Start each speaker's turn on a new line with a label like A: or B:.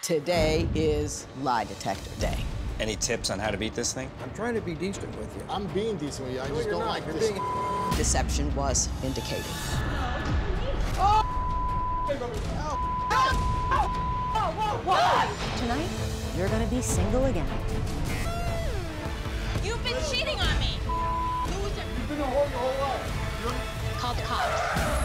A: Today is lie detector day.
B: Any tips on how to beat this thing?
C: I'm trying to be decent with you.
D: I'm being decent with you. I just don't like this.
A: Deception was indicated.
E: Tonight, you're gonna be single again.
F: You've been cheating on me! Loser!
D: You've been a whore your whole life.
F: Call the cops.